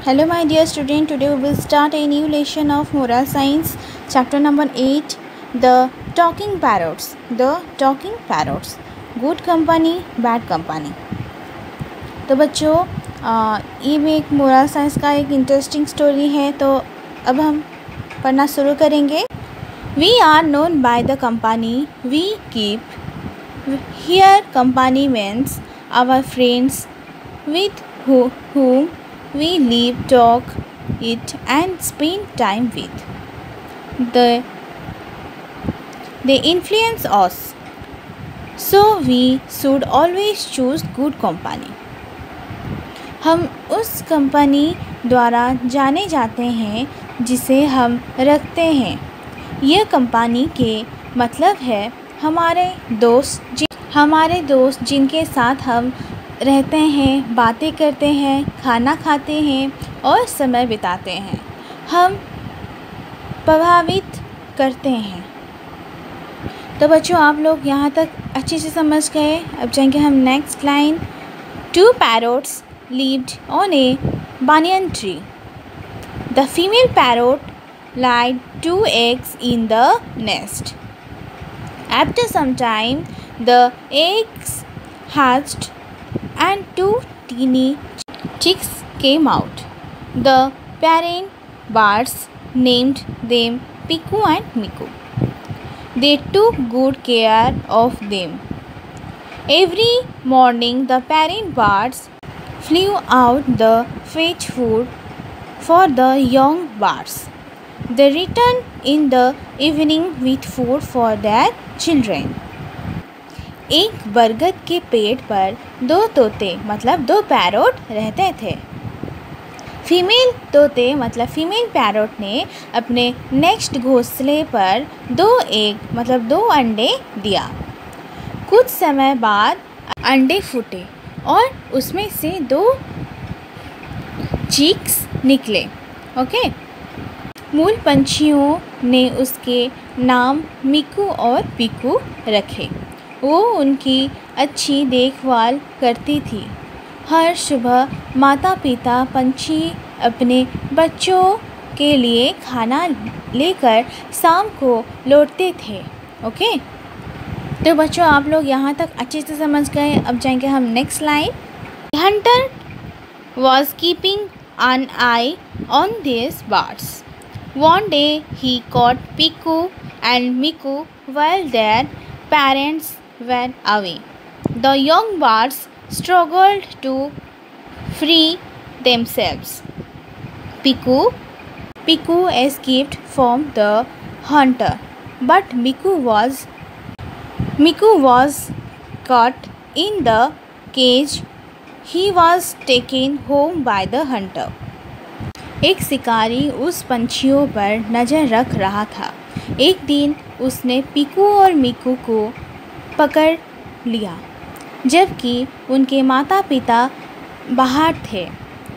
Hello my dear student, today we will start a new lesson of moral science, chapter number 8, the talking parrots. The talking parrots, good company, bad company. तो बच्चों ये भी एक moral science का एक interesting story है, तो अब हम पढ़ना शुरू करेंगे. We are known by the company we keep. Here company means our friends with whom we live, talk, eat and spend time with. They influence us, so we should always choose good company. हम उस company द्वारा जाने जाते हैं जिसे हम रखते हैं. यह कंपनी के मतलब है हमारे दोस्त जिनके साथ हम रहते हैं, बातें करते हैं, खाना खाते हैं और समय बिताते हैं, हम प्रभावित करते हैं. तो बच्चों आप लोग यहाँ तक अच्छे से समझ गए. अब जाएंगे हम next line. 2 parrots lived on a banyan tree. The female parrot laid 2 eggs in the nest. After some time, the eggs hatched and 2 teeny chicks came out. The parent birds named them Piku and Miku. They took good care of them. Every morning the parent birds flew out to fetch food for the young birds. They returned in the evening with food for their children. एक बरगद के पेड़ पर 2 तोते मतलब 2 parrot रहते थे. Female तोते मतलब फीमेल पैरोट ने अपने नेक्स्ट घोंसले पर 2 एग मतलब 2 अंडे दिया. कुछ समय बाद अंडे फूटे और उसमें से 2 चिक्स निकले. ओके. मूल पंछियों ने उसके नाम मिकू और पिकू रखे. वो उनकी अच्छी देखभाल करती थी. हर सुबह माता पिता पंछी अपने बच्चों के लिए खाना लेकर शाम को लौटते थे. ओके. तो बच्चों आप लोग यहाँ तक अच्छे से समझ गए. अब जाएंगे हम next line. Hunter was keeping an eye on these birds. One day he caught Piku and Miku while their parents were away. The young birds struggled to free themselves. Piku escaped from the hunter, but Miku was caught in the cage. He was taken home by the hunter. एक शिकारी उस पंछियों पर नज़र रख रहा था. एक दिन उसने पिकू और मिकू को पकड़ लिया जबकि उनके माता पिता बाहर थे.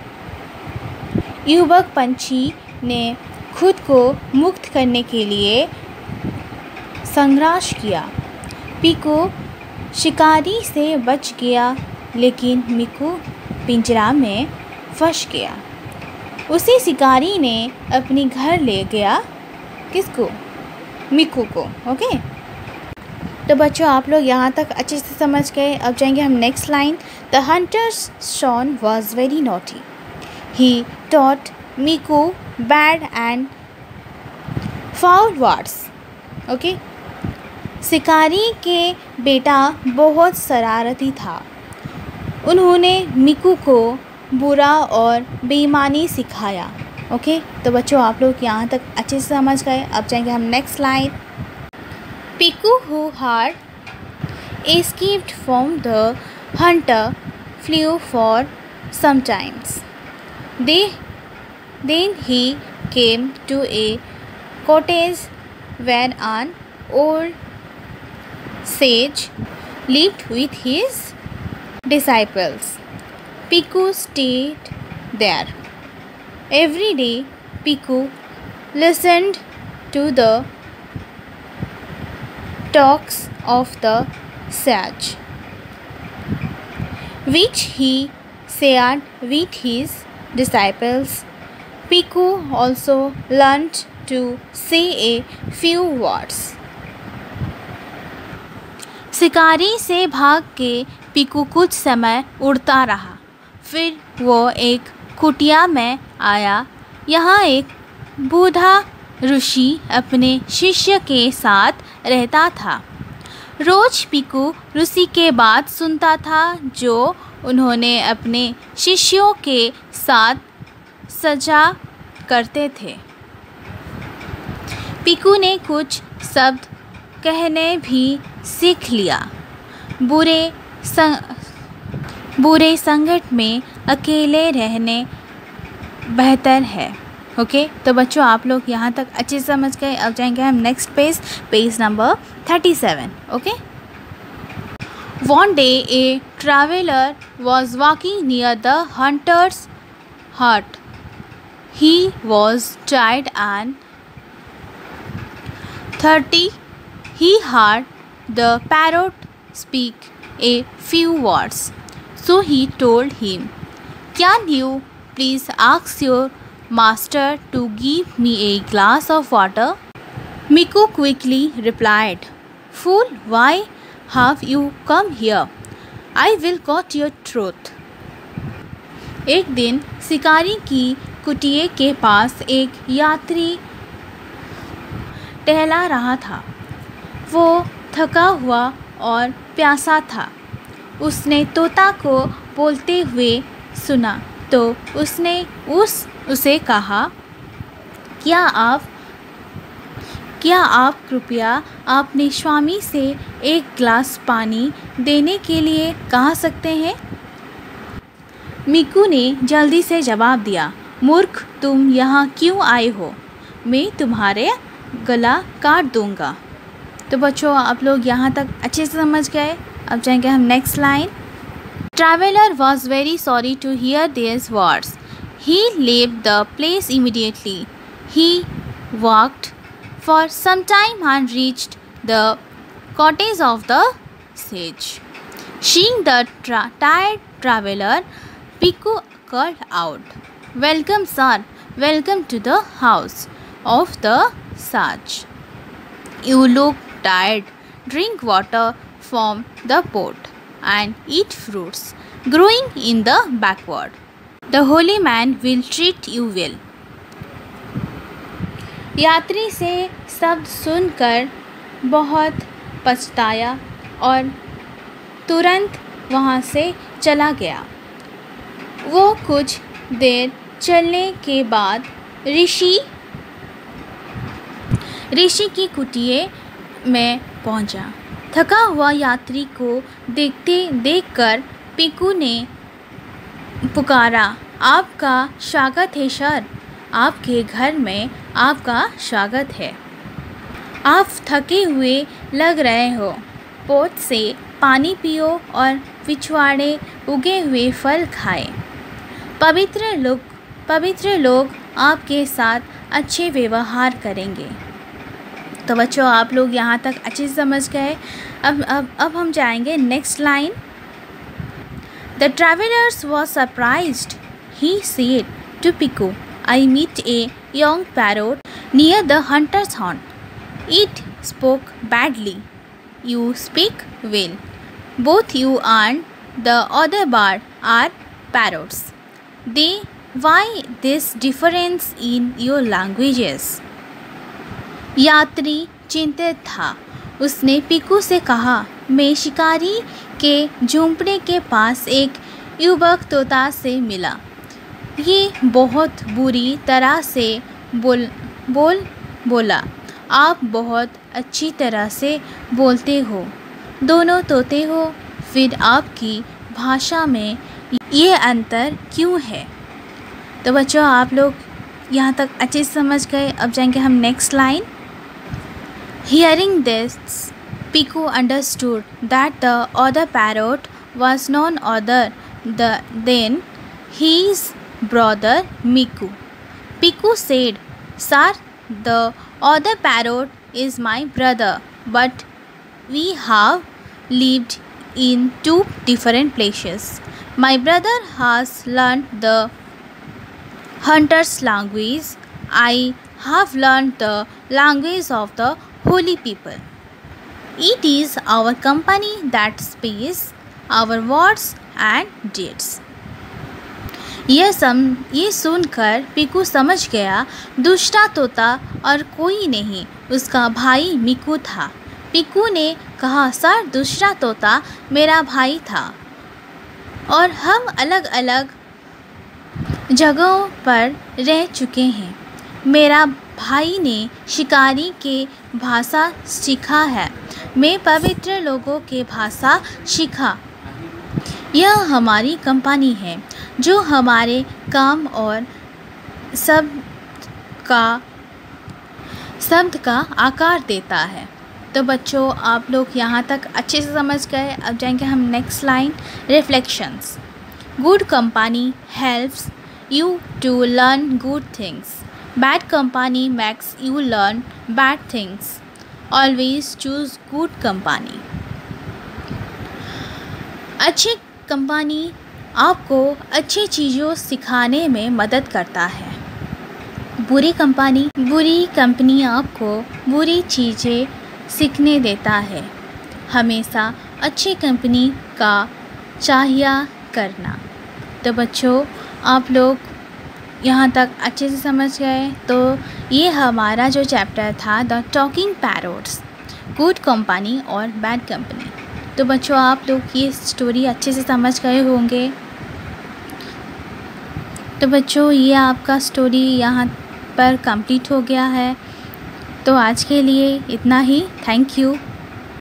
युवक पंछी ने खुद को मुक्त करने के लिए संघर्ष किया. पिकू शिकारी से बच गया लेकिन मिकू पिंजरा में फंस गया. उसी शिकारी ने अपने घर ले गया किसको? मिकू को. ओके. तो बच्चों आप लोग यहाँ तक अच्छे से समझ गए. अब जाएंगे हम next line. The hunter's son was very naughty. He taught Miku bad and foul words. Okay. शिकारी के बेटा बहुत शरारती था. उन्होंने मिकू को बुरा और बेईमानी सिखाया. ओके. तो बच्चों आप लोग यहाँ तक अच्छे से समझ गए. अब जाएंगे हम next line. Piku, who had escaped from the hunter, flew for some time. Then he came to a cottage where an old sage lived with his disciples. Piku stayed there. Every day, Piku listened to the talks of the sage, which he shared with his disciples, Piku also learned to say a few words. शिकारी से भाग के पिकू कुछ समय उड़ता रहा। फिर वो एक कुटिया में आया। यहाँ एक बूढ़ा ऋषि अपने शिष्य के साथ रहता था। रोज पिकू ऋषि के बात सुनता था जो उन्होंने अपने शिष्यों के साथ सजा करते थे। पिकू ने कुछ शब्द कहने भी सीख लिया। बुरे संकट में अकेले रहने बेहतर है। ओके तो बच्चों आप लोग यहाँ तक अच्छे से समझ गए। अब जाएंगे हम next page number 37. Okay One day a traveler was walking near the hunter's hut. He was tired and thirsty. He heard the parrot speak a few words. So he told him, "Can you please ask your master to give me a glass of water?" Miku quickly replied, "Fool, why have you come here? I will cut your throat." एक दिन शिकारी की कुटिया के पास एक यात्री टहला रहा था। वो थका हुआ और प्यासा था। उसने तोता को बोलते हुए सुना तो उसने उसे कहा, क्या आप कृपया अपने स्वामी से एक गिलास पानी देने के लिए कह सकते हैं? मिकू ने जल्दी से जवाब दिया, मूर्ख, तुम यहाँ क्यों आए हो? मैं तुम्हारे गला काट दूँगा। तो बच्चों आप लोग यहाँ तक अच्छे से समझ गए। अब जाएंगे हम next line. Traveler was very sorry to hear these words. He left the place immediately. He walked for some time and reached the cottage of the sage. Seeing the tired traveler, Piku called out, "Welcome, sir. Welcome to the house of the sage. You look tired. Drink water from the pot and eat fruits growing in the backward. The holy man will treat you well." यात्री से शब्द सुनकर बहुत पछताया और तुरंत वहाँ से चला गया। वो कुछ देर चलने के बाद ऋषि की कुटिया में पहुँचा। थका हुआ यात्री को देखकर पिकू ने पुकारा, आपका स्वागत है सर। आपके घर में आपका स्वागत है। आप थके हुए लग रहे हो। पोत से पानी पियो और पिछवाड़े उगे हुए फल खाएं। पवित्र लोग आपके साथ अच्छे व्यवहार करेंगे। तो बच्चों आप लोग यहाँ तक अच्छे से समझ गए। अब हम जाएंगे next line. The travelers was surprised. He said to Piku, "I meet a young parrot near the hunter's haunt. It spoke badly. You speak well. Both you and the other bird are parrots. Why this difference in your languages?" यात्री चिंतित था। उसने पिकू से कहा, मैं शिकारी के झोंपड़े के पास एक युवक तोता से मिला। ये बहुत बुरी तरह से बोला। आप बहुत अच्छी तरह से बोलते हो। दोनों तोते हो, फिर आपकी भाषा में ये अंतर क्यों है? तो बच्चों आप लोग यहाँ तक अच्छे से समझ गए। अब जाएंगे हम next line. Hearing this, Piku understood that the other parrot was none other than his brother Miku. Piku said, "Sir, the other parrot is my brother, but we have lived in two different places. My brother has learned the hunter's language. I have learned the language of the holy people. It is our company that speaks our words and deeds. ये सुनकर पिकू समझ गया दूसरा तोता और कोई नहीं उसका भाई मिकू था। पिकू ने कहा, सर, दूसरा तोता मेरा भाई था और हम अलग अलग जगहों पर रह चुके हैं। मेरा भाई ने शिकारी के भाषा सीखा है, मैं पवित्र लोगों के भाषा सीखा। यह हमारी कंपनी है जो हमारे काम और शब्द का आकार देता है। तो बच्चों, आप लोग यहाँ तक अच्छे से समझ गए। अब जाएंगे हम next line, reflections. Good company helps you to learn good things. Bad company makes you learn bad things. Always choose good company. अच्छी कंपनी आपको अच्छी चीज़ों सिखाने में मदद करता है। बुरी कंपनी आपको बुरी चीज़ें सीखने देता है। हमेशा अच्छी कंपनी का चाहिए करना। तो बच्चों, आप लोग यहाँ तक अच्छे से समझ गए। तो ये हमारा जो चैप्टर था, the talking parrots, good company और बैड कंपनी। तो बच्चों, आप लोग ये स्टोरी अच्छे से समझ गए होंगे। तो बच्चों, ये आपका स्टोरी यहाँ पर कंप्लीट हो गया है। तो आज के लिए इतना ही। Thank you.